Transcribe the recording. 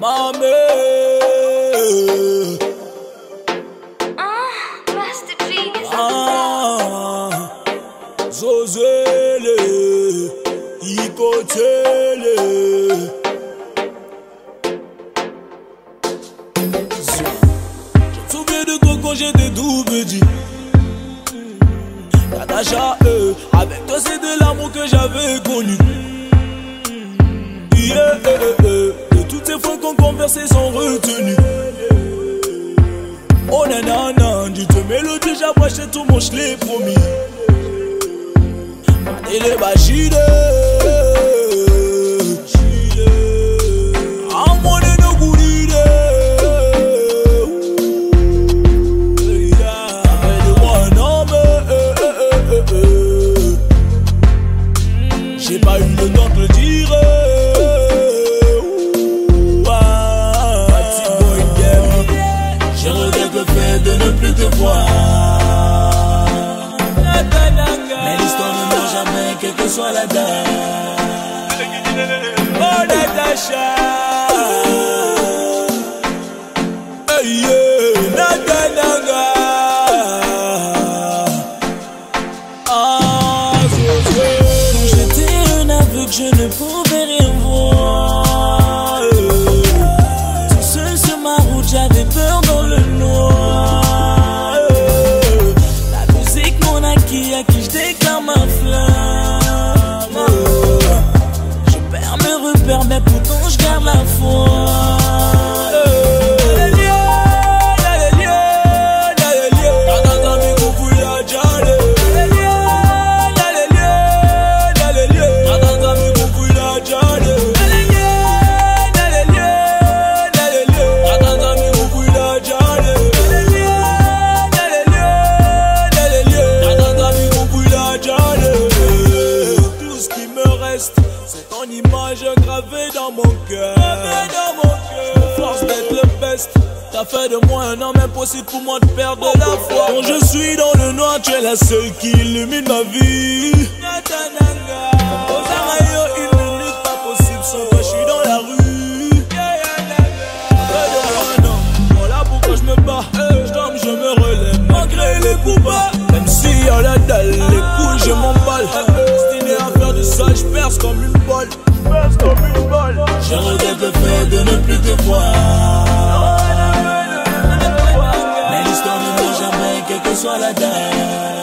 Ma mère. Master Genius. Zozele, Ikotele. Je me souviens de toi quand j'étais tout petit. Natasha, avec toi c'est de l'amour que j'avais connu. Yeah, de toutes ces fois qu'on conversait sans retenue. Oh nanana, du te mélodie, j'approchais tout mon je l'ai promis. Manele bachide, amone no gouride. Appelle-moi un homme. J'ai pas eu le temps de le dire. Je regrette le fait de ne plus te voir. Mais l'histoire ne meurt jamais, quelle que soit la date. Oh Natasha, hey yeah, Natananga. Quand j'étais un aveugle, je ne pouvais rien voir. Tout seul sur ma route, j'avais peur dans le noir. La musique, mon acquis, à qui je déclare ma flamme. Je perds mes repères, mais pourtant je garde la foi. C'est ton image gravée dans mon cœur. Je me force d'être le best. T'as fait de moi un homme impossible pour moi de perdre la foi. Quand je suis dans le noir, tu es la seule qui illumine ma vie. Osamayo, une minute pas possible sans toi, je suis dans la rue. Fais de moi un homme, voilà pourquoi je me bats. Je tombe, je me relève malgré les coups bas. Même si y'a la dalle, les couilles, je m'emballe. Destiné à faire du sale, je perce comme une balle. Je regrette le fait de ne plus te voir. Mais l'histoire ne meurt jamais, quelle que soit la date.